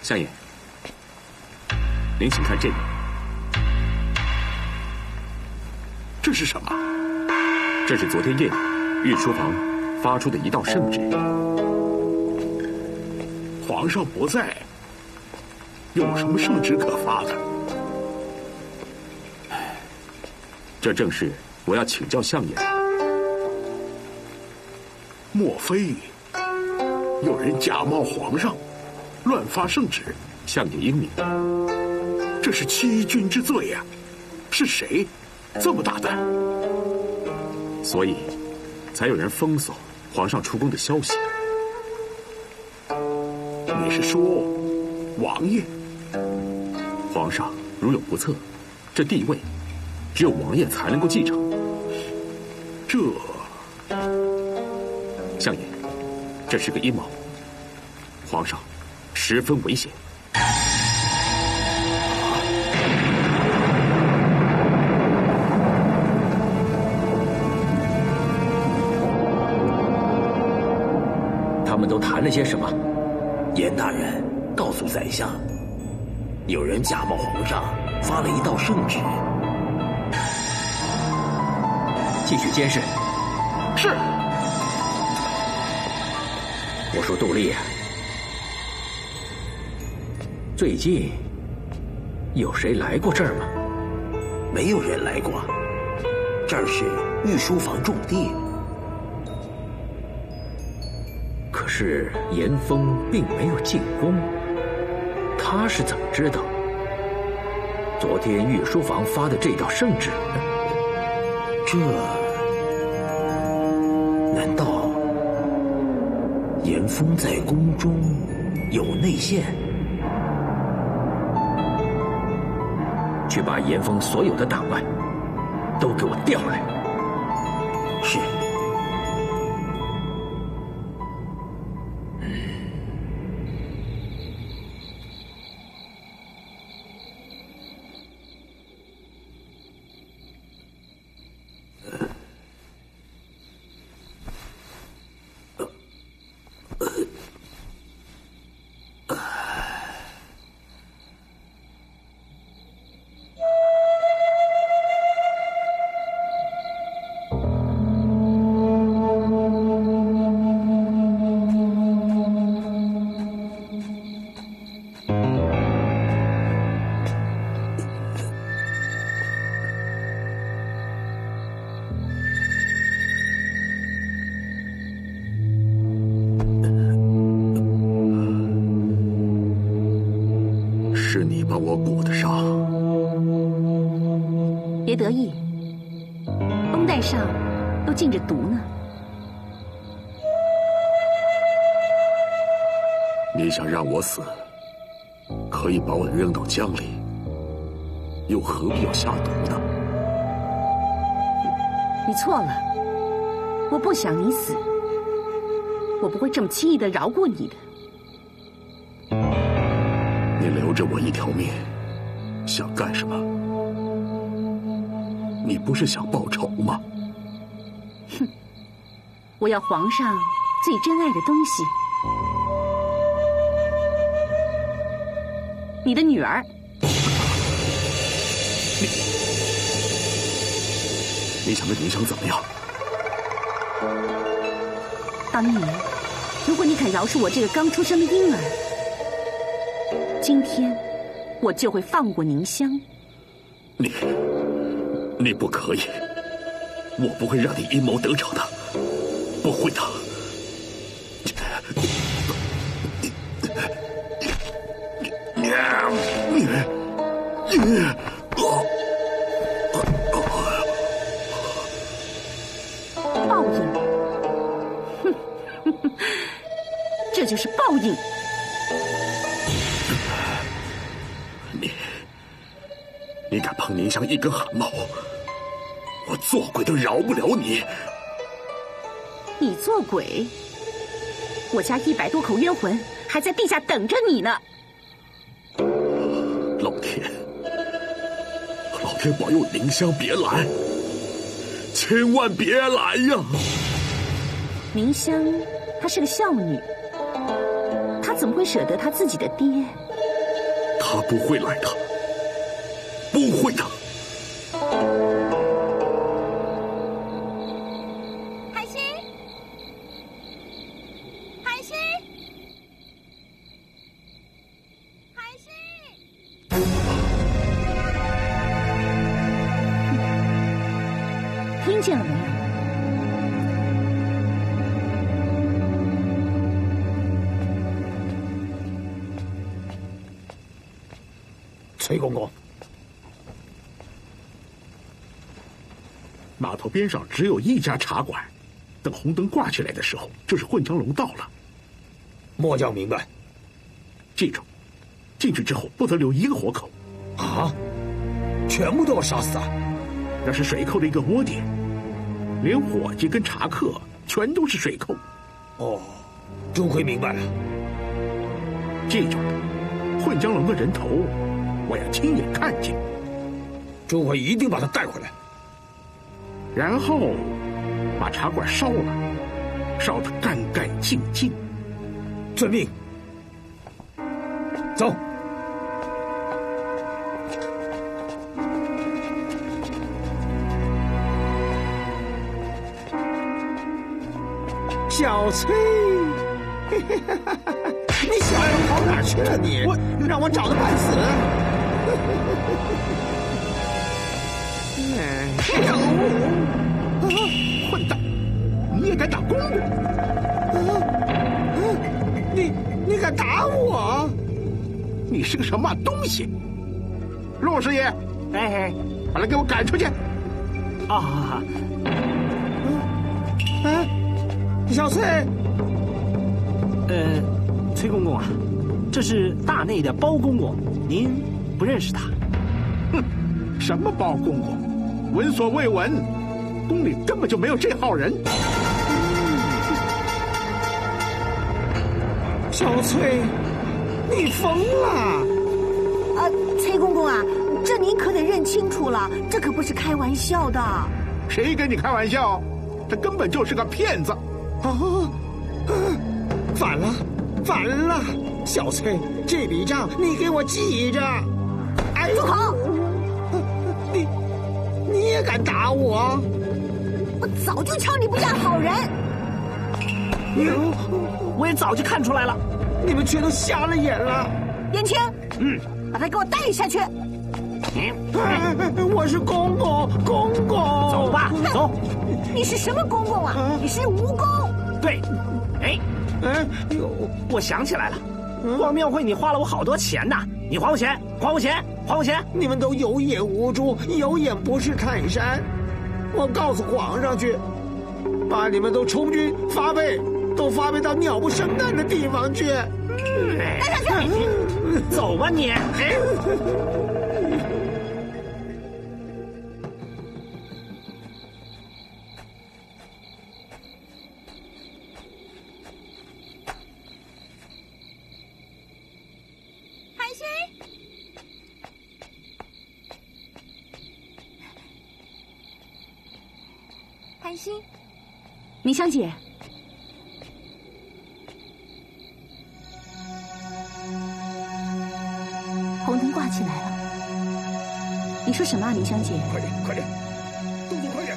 相爷，您请看这个。 这是什么？ 这是昨天夜里御书房发出的一道圣旨。 皇上不在，有什么圣旨可发的？ 这正是我要请教相爷的。 莫非有人假冒皇上，乱发圣旨？ 相爷英明， 这是欺君之罪呀！是谁这么大胆？ 所以才有人封锁皇上出宫的消息。 你是说王爷？ 皇上如有不测，这帝位只有王爷才能够继承。 这相爷，这是个阴谋，皇上十分危险。 他们都谈了些什么？严大人告诉宰相，有人假冒皇上发了一道圣旨。继续监视。 是。 我说杜丽，最近有谁来过这儿吗？没有人来过，这儿是御书房重地。可是严峰并没有进宫，他是怎么知道昨天御书房发的这道圣旨呢？这难道严峰在宫中有内线？去把严峰所有的档案都给我调来。是。 是你把我裹得伤。 别得意，绷带上都浸着毒呢。 你想让我死，可以把我扔到江里，又何必要下毒呢？ 你错了，我不想你死，我不会这么轻易的饶过你的。 你留着我一条命，想干什么？你不是想报仇吗？ 哼，我要皇上最珍爱的东西，你的女儿。 你想跟宁香怎么样？ 当年，如果你肯饶恕我这个刚出生的婴儿，今天我就会放过宁香。 你不可以，我不会让你阴谋得逞的，不会的。 报应，哼，这就是报应。 你敢碰宁香一根汗毛，我做鬼都饶不了你。 你做鬼？我家100多口冤魂还在地下等着你呢。 老天保佑宁香别来，千万别来呀！ 宁香她是个孝女，她怎么会舍得她自己的爹他不会来的，不会的。 海星，海星，海星，听见了没有？ 崔公公， 码头边上只有一家茶馆，等红灯挂起来的时候，就是混江龙到了。 末将明白。 记住，进去之后不得留一个活口。 啊？全部都要杀死啊？ 那是水寇的一个窝点，连伙计跟茶客全都是水寇。 哦，钟馗明白了。 记住，混江龙的人头我要亲眼看见。 钟馗一定把他带回来， 然后把茶馆烧了，烧得干干净净。 遵命。走。 小崔，你小子跑哪儿去了你？让我找的半死。 混蛋，你也敢打公公？ 你敢打我？ 你是个什么东西？陆师爷， 哎， 把他给我赶出去！ 啊！小崔， 崔公公啊，这是大内的包公公，您不认识他？ 哼，什么包公公？闻所未闻，宫里根本就没有这号人。 小崔，你疯了！ 崔公公啊，这您可得认清楚了，这可不是开玩笑的。 谁跟你开玩笑？这根本就是个骗子！ 反了！小崔，这笔账你给我记着。 住口！ 你也敢打我？ 我早就瞧你不像好人。 我也早就看出来了。 你们全都瞎了眼了。 燕青，把他给我带下去。 我是公公。 走吧，走。 你是什么公公啊？你是蜈蚣。 对，我想起来了，逛庙会你花了我好多钱呐，你还我钱，还我钱，还我钱！ 你们都有眼无珠，有眼不识泰山。我告诉皇上去，把你们都充军发配，都发配到鸟不生蛋的地方去。 带下去！ 走吧你！ 海星，明香姐，红灯挂起来了。你说什么啊，明香姐？ 快点，动作快点！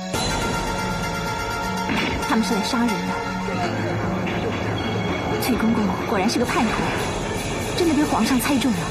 他们是来杀人的。崔公公果然是个叛徒，真的被皇上猜中了。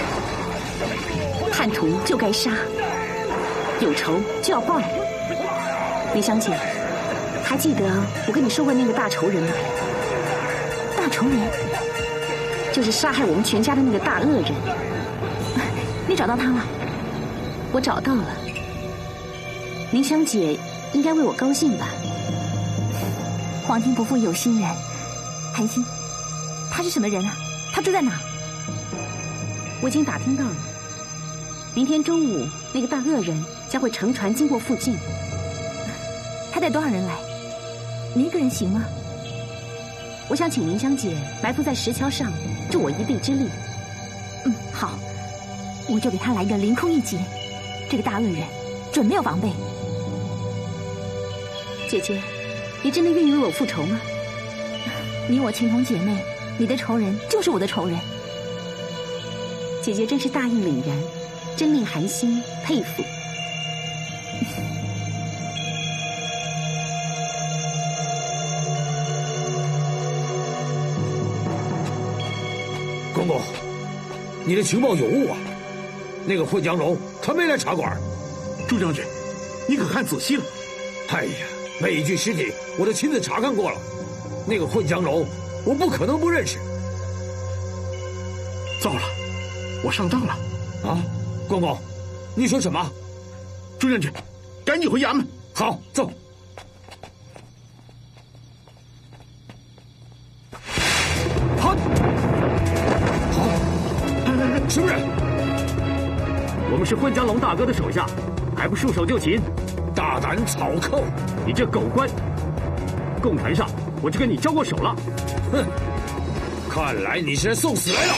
叛徒就该杀，有仇就要报。明香姐，还记得我跟你说过那个大仇人吗？大仇人就是杀害我们全家的那个大恶人。你找到他了？我找到了。明香姐应该为我高兴吧？皇天不负有心人。韩星，他是什么人啊？他住在哪？我已经打听到了，明天中午那个大恶人将会乘船经过附近。他带多少人来？你一个人行吗？我想请明香姐埋伏在石桥上，助我一臂之力。好，我就给他来个凌空一击。这个大恶人准没有防备。姐姐，你真的愿意为我复仇吗？你我情同姐妹，你的仇人就是我的仇人。 姐姐真是大义凛然，真令寒心佩服。 公公，你的情报有误啊！那个混江龙他没来茶馆。 朱将军，你可看仔细了？ 哎呀，每一具尸体我都亲自查看过了，那个混江龙我不可能不认识。 糟了，我上当了！ 啊，公公，你说什么？ 朱将军，赶紧回衙门。 好，走。好，什么人？ 我们是混江龙大哥的手下，还不束手就擒？ 大胆草寇！ 你这狗官！供坛上我就跟你交过手了。 哼，看来你是来送死来了。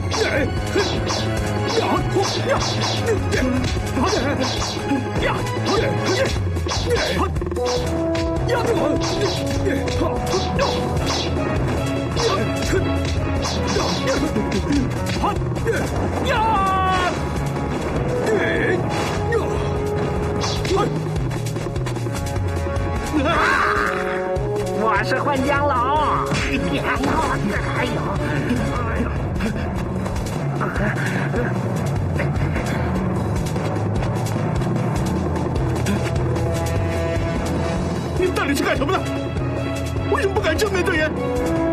我是混江龙。 你们到底是干什么的？为什么不敢正面对人？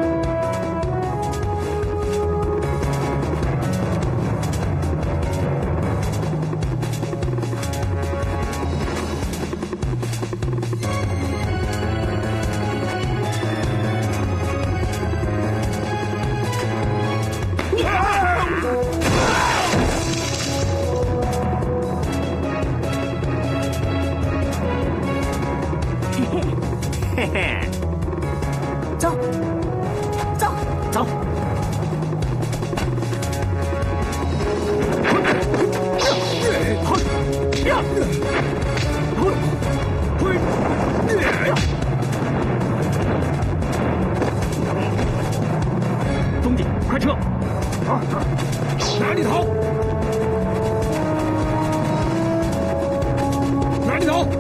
走，走，走！ 兄弟，快撤！ 哪里逃？哪里逃？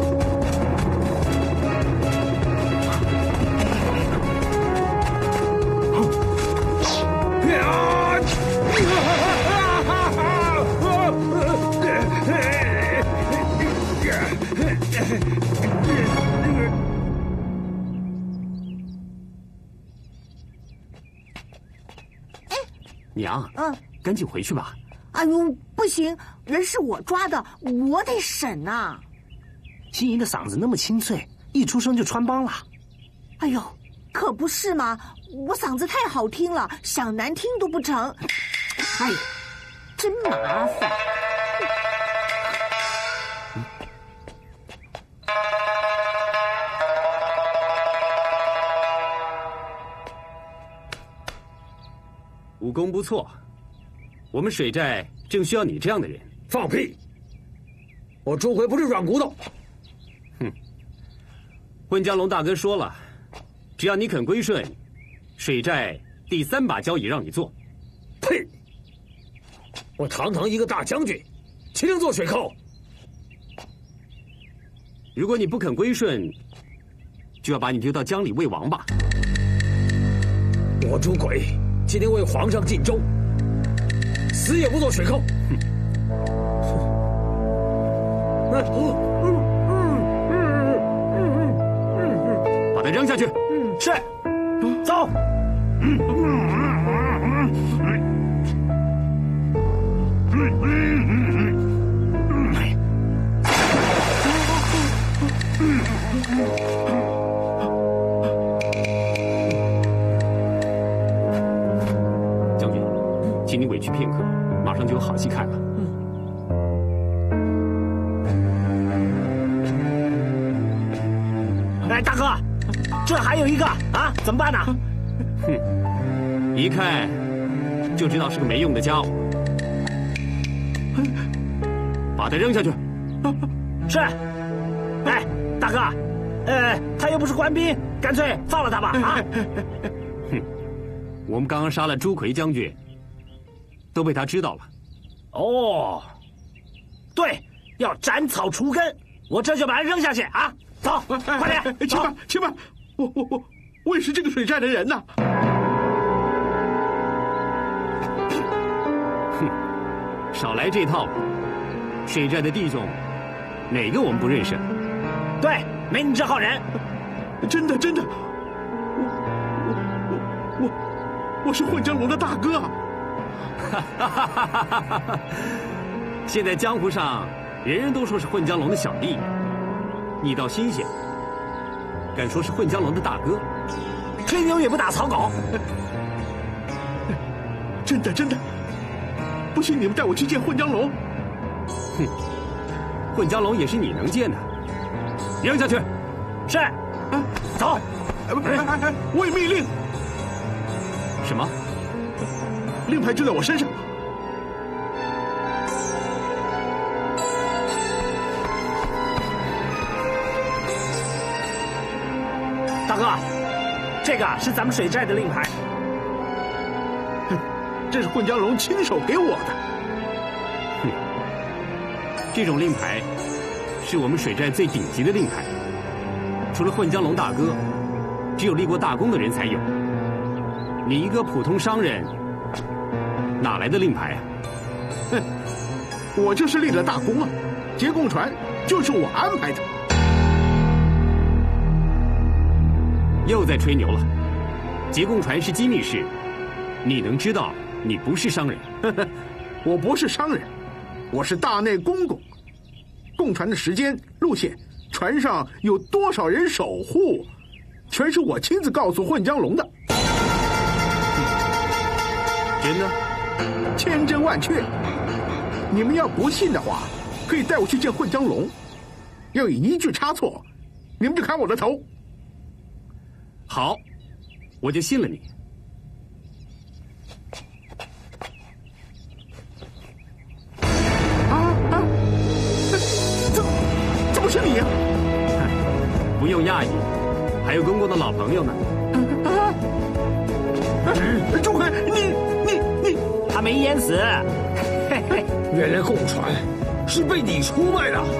娘，赶紧回去吧。 哎呦，不行，人是我抓的，我得审呐。 心怡的嗓子那么清脆，一出生就穿帮了。 哎呦，可不是嘛，我嗓子太好听了，想难听都不成。哎，真麻烦。 武功不错，我们水寨正需要你这样的人。 放屁！我朱回不是软骨头。 哼，混江龙大哥说了，只要你肯归顺，水寨第3把交椅让你做。 呸！我堂堂一个大将军，岂能做水寇？ 如果你不肯归顺，就要把你丢到江里喂王八。 我朱鬼今天为皇上尽忠，死也不做水寇。 把他扔下去。 是，走。 将军，请你委屈片刻，马上就有好戏看了。 哎，大哥，这还有一个啊，怎么办呢？ 哼，一看就知道是个没用的家伙，把他扔下去。 是。哎，大哥，他又不是官兵，干脆放了他吧啊！ 哼，我们刚刚杀了朱奎将军，都被他知道了， 哦，对，要斩草除根。我这就把它扔下去啊！走，快点！ 且慢，我也是这个水寨的人呐。 哼，少来这套！水寨的弟兄，哪个我们不认识？ 对，没你这号人。 真的，我是混江龙的大哥。 现在江湖上人人都说是混江龙的小弟，你倒新鲜，敢说是混江龙的大哥？ 吹牛也不打草稿。 真的，不信你们带我去见混江龙。 哼，混江龙也是你能见的。扔下去。 是。走。 我有命令。 什么？ 令牌就在我身上。 大哥，这个是咱们水寨的令牌。 这是混江龙亲手给我的。 哼，这种令牌是我们水寨最顶级的令牌，除了混江龙大哥，只有立过大功的人才有。你一个普通商人，哪来的令牌啊？ 哼，我就是立了大功啊！劫贡船就是我安排的。 又在吹牛了。劫贡船是机密事，你能知道你不是商人。 我不是商人，我是大内公公。贡船的时间、路线，船上有多少人守护，全是我亲自告诉混江龙的。 真的？ 千真万确。你们要不信的话，可以带我去见混江龙。要有一句差错，你们就砍我的头。 好，我就信了你。 怎么是你呀？ 不用讶异，还有公公的老朋友呢。 朱奎，你， 他没淹死。 原来贡船是被你出卖的。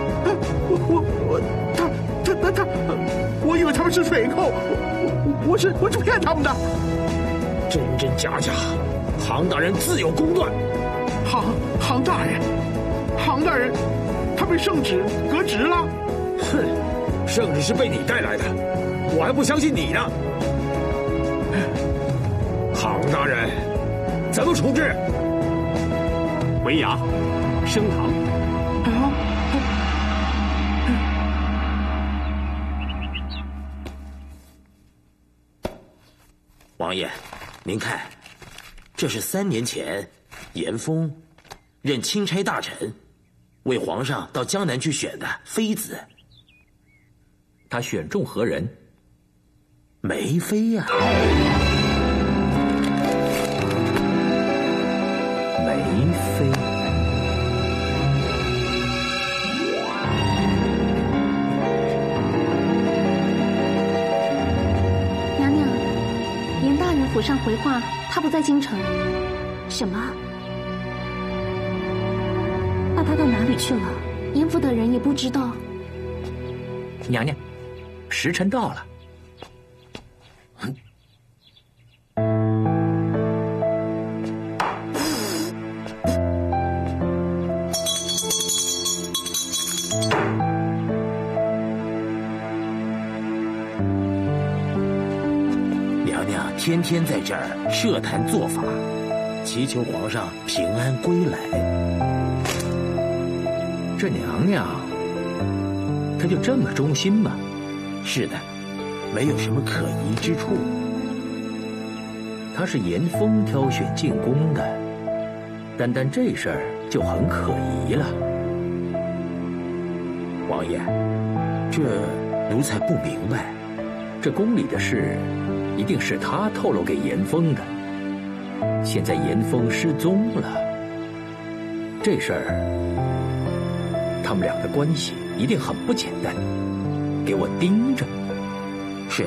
我以为他们是水寇，我是骗他们的。 真真假假，杭大人自有公断。 杭大人，他被圣旨革职了。 哼，圣旨是被你带来的，我还不相信你呢。杭大人，怎么处置？ 围衙，升堂。 王爷，您看，这是3年前严峰任钦差大臣，为皇上到江南去选的妃子。 他选中何人？ 梅妃呀。梅妃。 娘娘，严大人府上回话，他不在京城。什么？那他到哪里去了？严府的人也不知道。 娘娘，时辰到了。 娘娘天天在这儿设坛做法，祈求皇上平安归来。 这娘娘，她就这么忠心吗？ 是的，没有什么可疑之处。 她是严峰挑选进宫的，单这事儿就很可疑了。 王爷，这奴才不明白。 这宫里的事，一定是他透露给严峰的。现在严峰失踪了，这事儿，他们俩的关系一定很不简单。给我盯着。 是。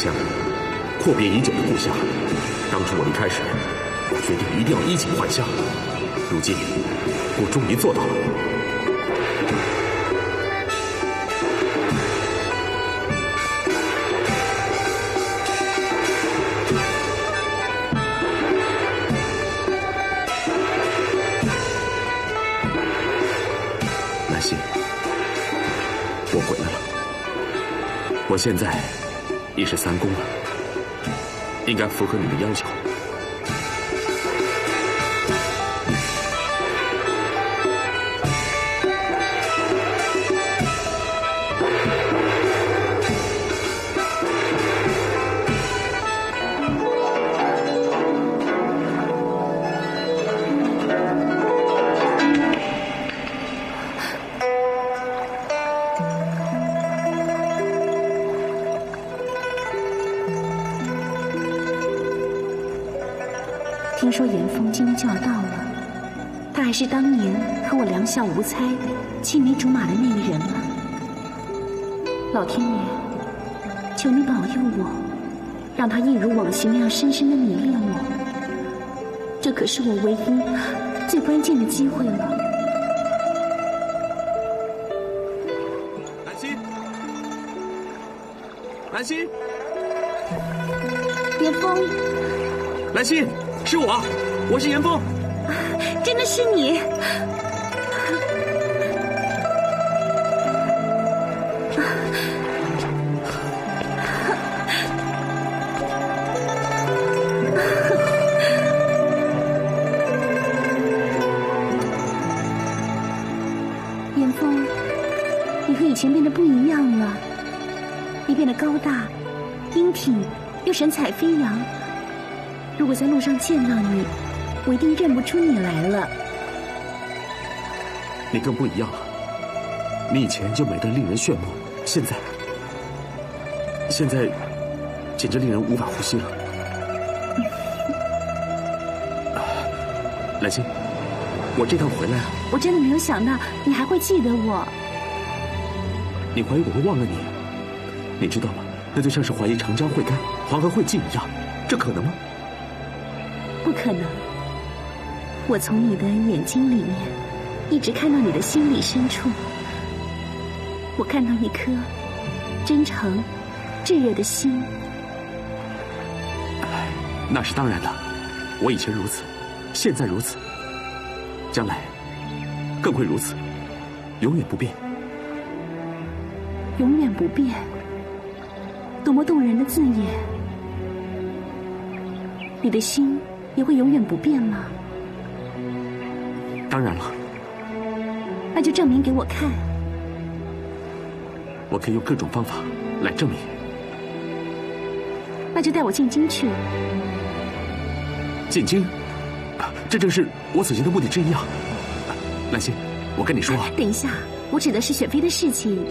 相，阔别已久的故乡。当初我离开时，我决定一定要衣锦还乡。如今，我终于做到了。兰心，我回来了。我现在已是3公了，应该符合你的要求。 听说严峰今天就要到了，他还是当年和我两小无猜、青梅竹马的那个人吗？老天爷，求你保佑我，让他一如往昔那样深深的迷恋我。这可是我唯一、最关键的机会了。 兰心，兰心， 严峰， 兰心。是我是严峰， 真的是你！严峰，你和以前变得不一样了，你变得高大、英挺，又神采飞扬。如果在路上见到你，我一定认不出你来了。 你更不一样了，你以前就美得令人炫目，现在简直令人无法呼吸了。兰心，我这趟回来啊， 我真的没有想到你还会记得我。 你怀疑我会忘了你？你知道吗？那就像是怀疑长江会干、黄河会尽一样，这可能吗？ 不可能，我从你的眼睛里面一直看到你的心里深处，我看到一颗真诚、炙热的心。 那是当然的，我以前如此，现在如此，将来更会如此，永远不变。 永远不变，多么动人的字眼！你的心也会永远不变吗？ 当然了。 那就证明给我看。 我可以用各种方法来证明。 那就带我进京去。 进京？这正是我此行的目的之一啊！兰心，我跟你说啊， 等一下，我指的是雪妃的事情。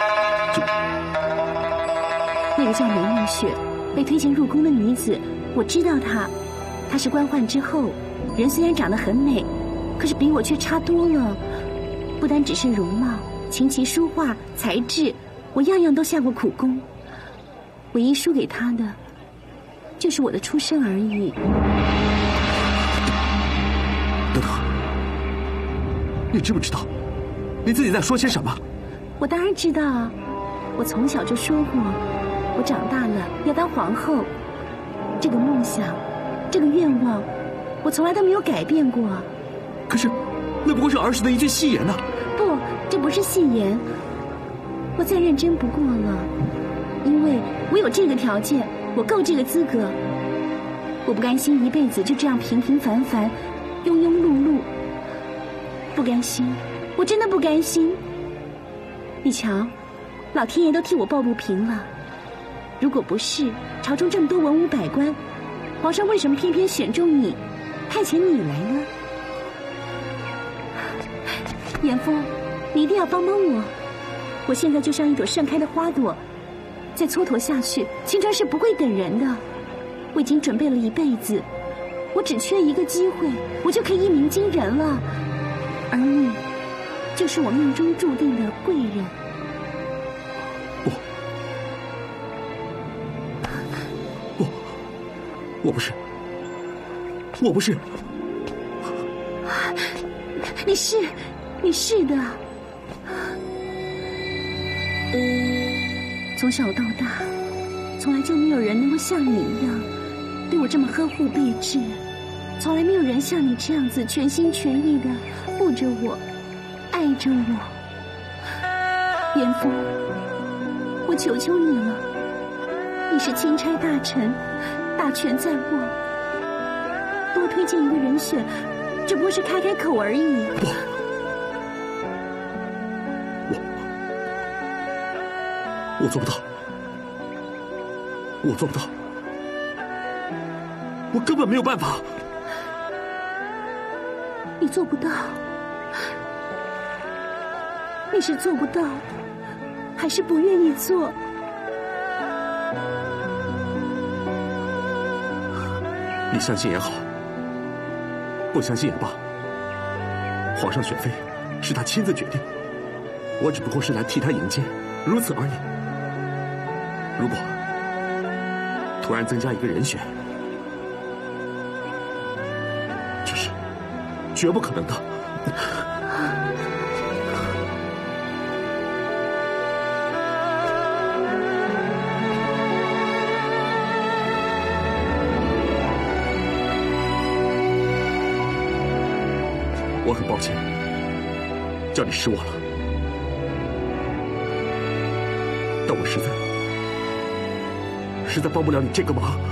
那个叫梅梦雪，被推荐入宫的女子，我知道她是官宦之后，人虽然长得很美，可是比我却差多了。不单只是容貌、琴棋书画、才智，我样样都下过苦功。唯一输给她的，就是我的出身而已。 德德，你知不知道你自己在说些什么？ 我当然知道啊，我从小就说过，我长大了要当皇后。这个梦想，这个愿望，我从来都没有改变过。 可是，那不过是儿时的一句戏言啊！ 不，这不是戏言，我再认真不过了。因为我有这个条件，我够这个资格。我不甘心一辈子就这样平平凡凡、庸庸碌碌，不甘心，我真的不甘心。你瞧，老天爷都替我抱不平了。如果不是朝中这么多文武百官，皇上为什么偏偏选中你，派遣你来呢？严峰，你一定要帮帮我！我现在就像一朵盛开的花朵，再蹉跎下去，青春是不会等人的。我已经准备了一辈子，我只缺一个机会，我就可以一鸣惊人了。而你，就是我命中注定的贵人。 不， 我不是。我不是。 你是的。从小到大，从来就没有人能够像你一样对我这么呵护备至，从来没有人像你这样子全心全意的护着我，爱着我。严峰，我求求你了，你是钦差大臣，大权在握，多推荐一个人选，只不过是开开口而已。 不，我做不到，我做不到，我根本没有办法。 你做不到，你是做不到，还是不愿意做？ 你相信也好，不相信也罢，皇上选妃是他亲自决定，我只不过是来替他迎接，如此而已。如果突然增加一个人选，这是绝不可能的。我很抱歉，叫你失望了，但我实在帮不了你这个忙。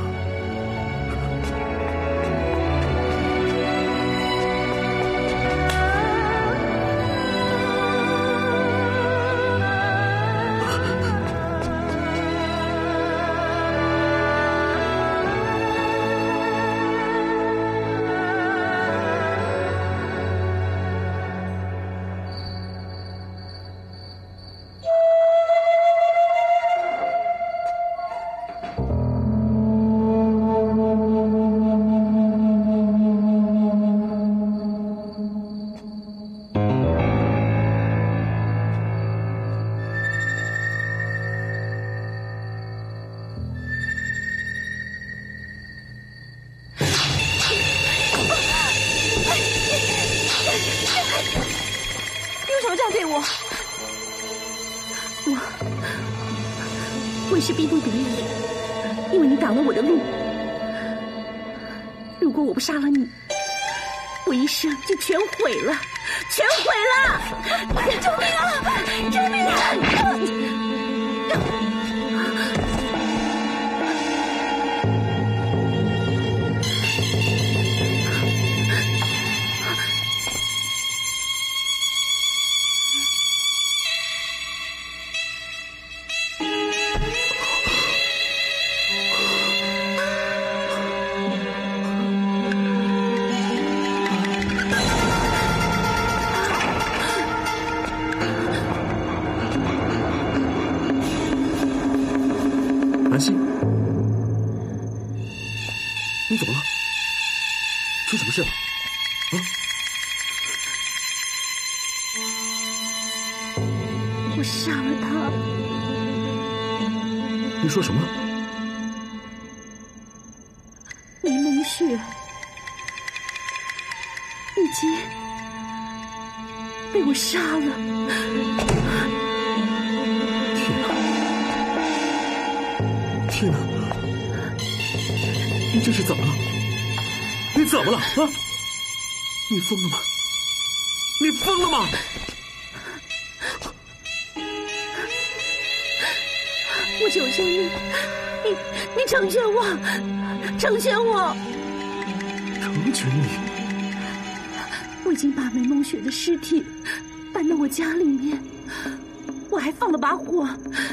我是逼不得已，因为你挡了我的路。如果我不杀了你，我一生就全毁了，全毁了！救命啊！救命啊！ 南希，你怎么了？出什么事了？啊？ 我杀了他。 你说什么？ 梅梦雪已经被我杀了。 天哪！你这是怎么了？你怎么了？啊！你疯了吗？你疯了吗？ 我求求你，你成全我，成全我！ 成全你？ 我已经把梅梦雪的尸体搬到我家里面，我还放了把火。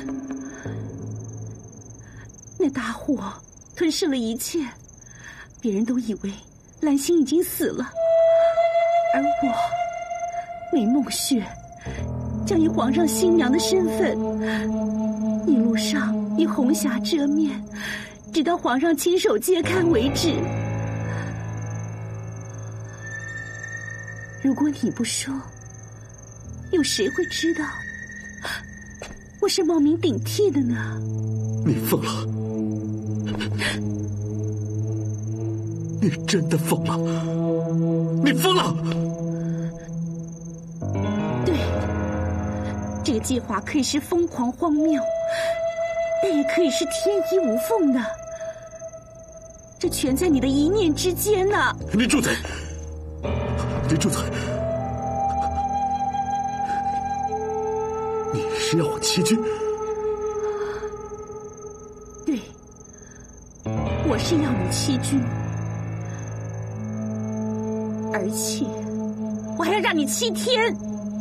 那大火吞噬了一切，别人都以为兰心已经死了，而我梅梦雪将以皇上新娘的身份，一路上以红霞遮面，直到皇上亲手揭开为止。如果你不说，有谁会知道我是冒名顶替的呢？ 你疯了！ 你真的疯了！你疯了！ 对，这个计划可以是疯狂荒谬，但也可以是天衣无缝的。这全在你的一念之间呢！ 你住嘴！你住嘴！你是要我欺君？ 对，我是要你欺君，而且我还要让你欺天。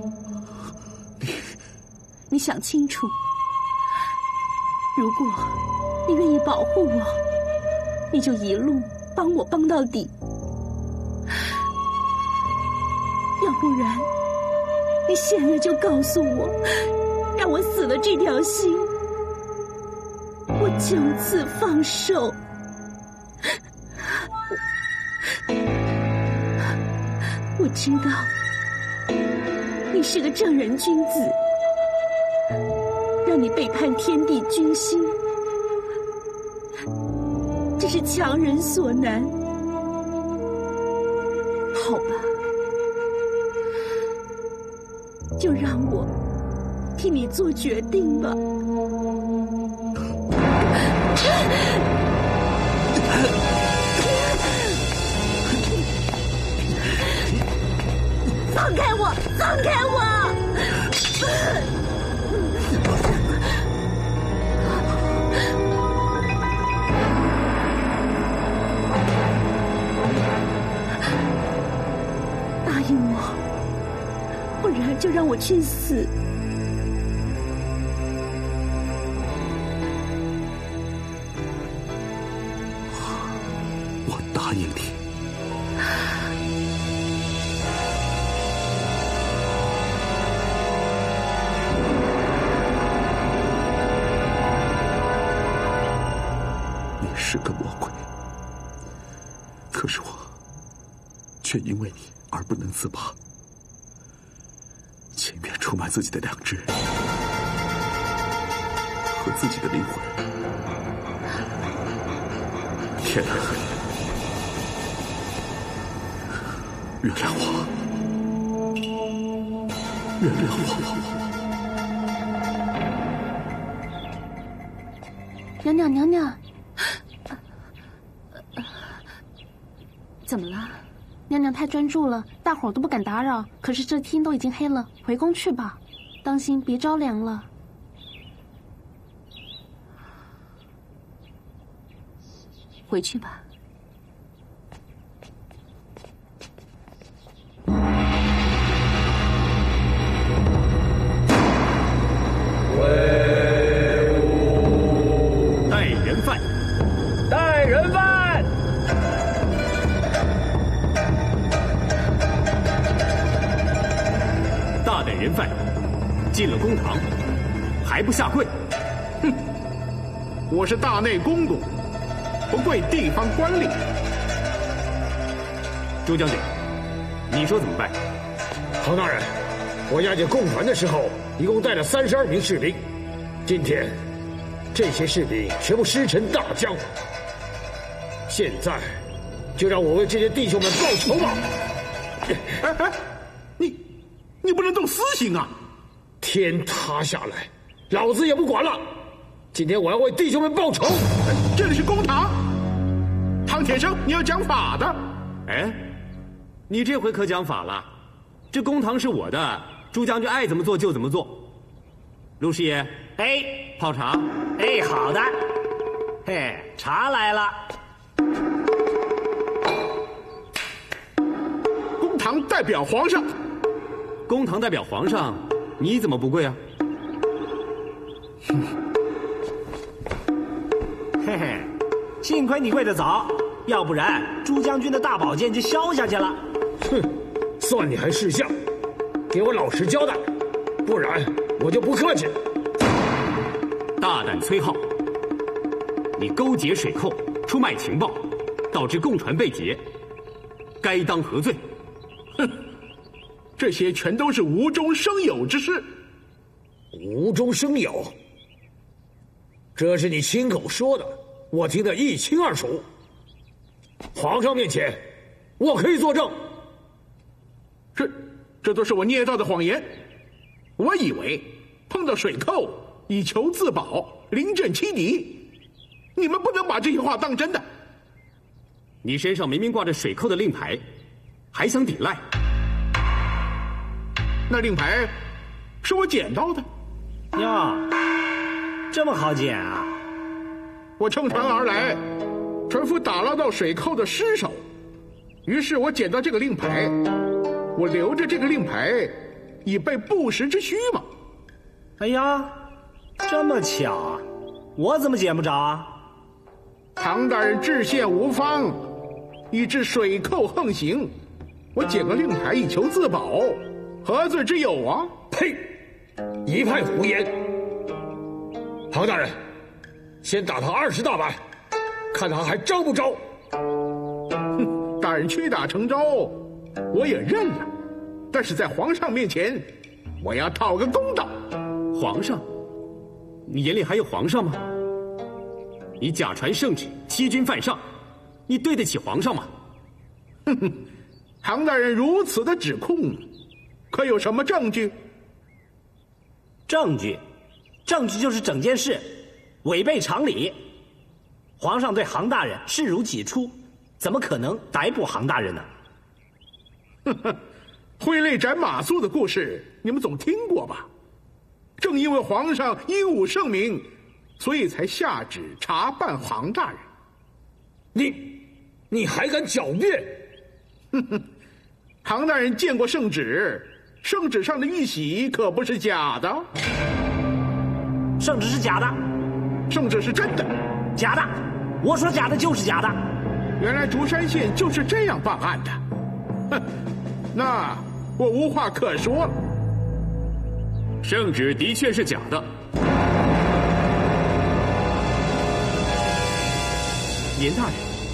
你想清楚，如果你愿意保护我，你就一路帮我帮到底，要不然你现在就告诉我，让我死了这条心，我就此放手。我知道你是个正人君子，让你背叛天地君心，这是强人所难。好吧，就让我替你做决定吧。放开我！放开我！答应我，不然就让我去死。 我答应你。你是个魔鬼，可是我却因为你而不能自拔，情愿出卖自己的良知和自己的灵魂。天哪！原谅我，原谅我！ 娘娘，娘娘，怎么了？娘娘太专注了，大伙儿都不敢打扰。可是这天都已经黑了，回宫去吧，当心别着凉了。回去吧。 带人犯， 带人犯！ 大胆人犯进了公堂，还不下跪？ 哼！我是大内公公，不跪地方官吏。 周将军，你说怎么办？ 唐大人，我押解贡船的时候，一共带了32名士兵。今天，这些士兵全部师承大将。现在，就让我为这些弟兄们报仇吧！ 哎，你不能动私刑啊！ 天塌下来，老子也不管了。今天我要为弟兄们报仇。 这里是公堂，唐铁生，你要讲法的。 哎，你这回可讲法了。这公堂是我的，朱将军爱怎么做就怎么做。陆师爷， 哎， 泡茶。 哎，好的。嘿，茶来了。 公堂代表皇上。 公堂代表皇上，你怎么不跪啊？ 嘿嘿，幸亏你跪得早，要不然朱将军的大宝剑就削下去了。 哼，算你还识相，给我老实交代，不然我就不客气。 大胆崔浩，你勾结水寇，出卖情报，导致贡船被劫，该当何罪？ 哼，这些全都是无中生有之事。 无中生有？这是你亲口说的，我听得一清二楚。 皇上面前，我可以作证。 这都是我捏造的谎言。我以为碰到水寇以求自保，临阵欺敌，你们不能把这些话当真的。 你身上明明挂着水寇的令牌，还想抵赖？ 那令牌是我捡到的。 哟，这么好捡啊！ 我乘船而来，船夫打捞到水寇的尸首，于是我捡到这个令牌，我留着这个令牌，以备不时之需嘛。 哎呀，这么巧啊！我怎么捡不着啊？ 唐大人治县无方，以致水寇横行，我捡个令牌以求自保，何罪之有啊？ 呸！一派胡言！唐大人，先打他20大板，看他还招不招。 哼，大人屈打成招，我也认了，但是在皇上面前，我要讨个公道。 皇上？你眼里还有皇上吗？你假传圣旨，欺君犯上，你对得起皇上吗？ 哼哼，唐大人如此的指控，可有什么证据？ 证据就是整件事违背常理。皇上对杭大人视如己出，怎么可能逮捕杭大人呢？ 呵呵，挥泪斩马谡的故事你们总听过吧？正因为皇上英武圣明，所以才下旨查办杭大人。 你还敢狡辩？ 哼哼，杭大人见过圣旨，圣旨上的玉玺可不是假的。 圣旨是假的， 圣旨是真的。 假的，我说假的就是假的。 原来竹山县就是这样办案的。哼，那我无话可说了。 圣旨的确是假的。严大人，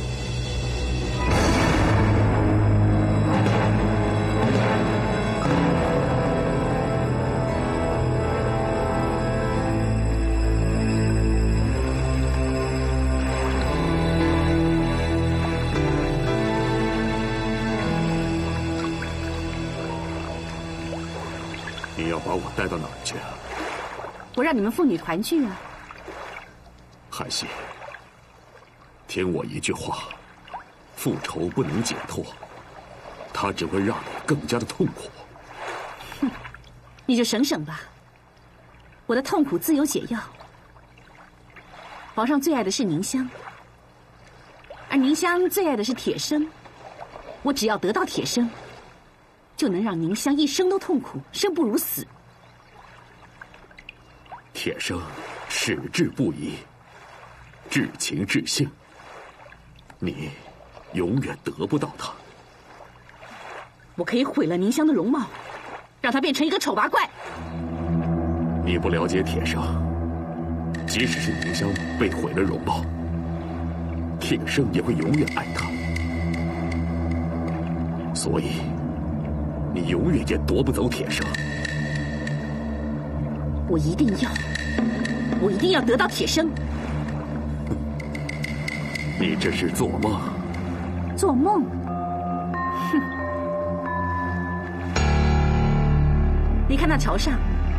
你要把我带到哪儿去啊？ 我让你们父女团聚啊！ 韩信，听我一句话，复仇不能解脱，它只会让你更加的痛苦。 哼，你就省省吧，我的痛苦自有解药。皇上最爱的是凝香，而凝香最爱的是铁生。我只要得到铁生，就能让凝香一生都痛苦，生不如死。 铁生矢志不移，至情至性，你永远得不到他。 我可以毁了凝香的容貌，让她变成一个丑八怪。 你不了解铁生，即使是凝香被毁了容貌，铁生也会永远爱她。所以你永远也夺不走铁生。 我一定要得到铁生。 你这是做梦。 做梦？哼！你看那桥上，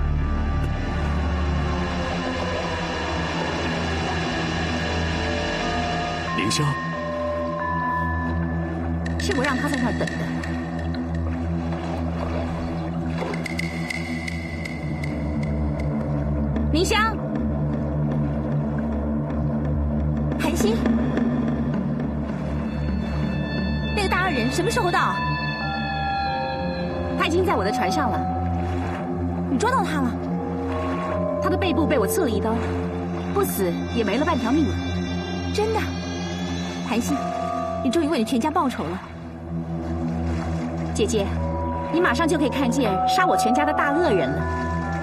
凝香， 是我让他在那儿等的。凝香，韩信，那个大恶人什么时候到？他已经在我的船上了。你捉到他了？他的背部被我刺了一刀，不死也没了半条命了。真的，韩信，你终于为你全家报仇了。姐姐，你马上就可以看见杀我全家的大恶人了。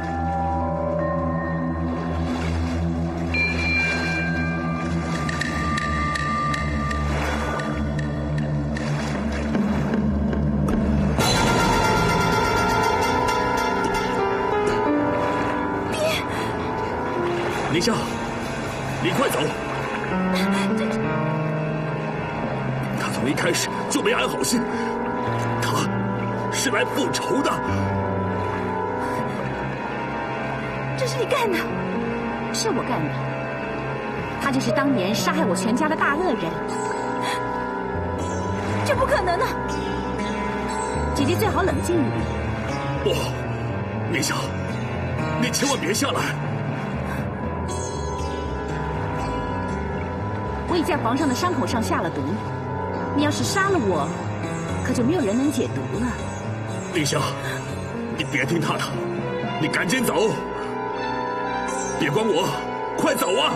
凝香，你快走！ 从一开始就没安好心，他是来复仇的。 这是你干的？是我干的。他就是当年杀害我全家的大恶人。这不可能的！姐姐最好冷静一点。 不，明香，你千万别下来。 我已在皇上的伤口上下了毒，你要是杀了我，可就没有人能解毒了。 明香，你别听他的，你赶紧走，别管我，快走啊！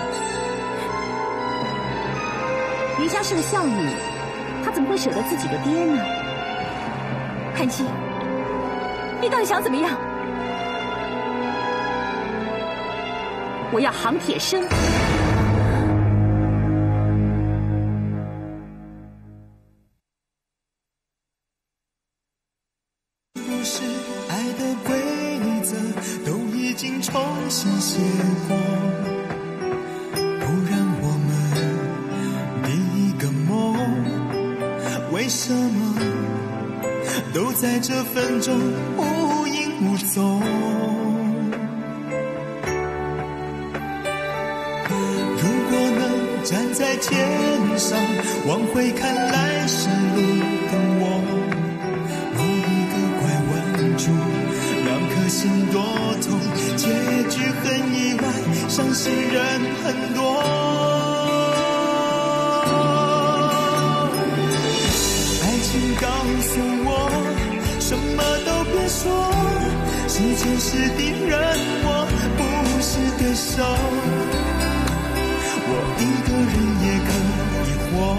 云香是个孝女，她怎么会舍得自己的爹呢？韩熙，你到底想怎么样？我要杭铁生。 不是爱的规则都已经重新写过，不让我们第一个梦，为什么都在这分钟无影无踪？如果能站在天上往回看来时路的我，某一个拐弯处让颗心多痛，结局很意外，伤心人很多。爱情告诉我什么都别说，时间是敌人，我不是对手，我一个人也可以活。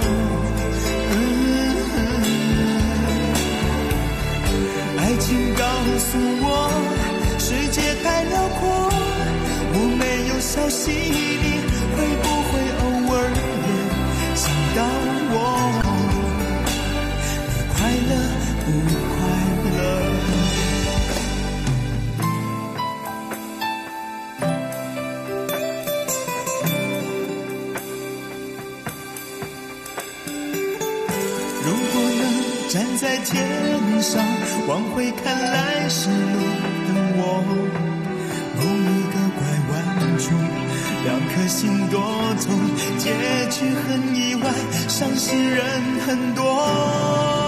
爱情告诉我世界太辽阔，我没有消息，你会不会偶尔也想到我？你快乐不快乐？如果能站在天上往回看来时路的我，某一个拐弯处让颗心多痛，结局很意外，伤心人很多。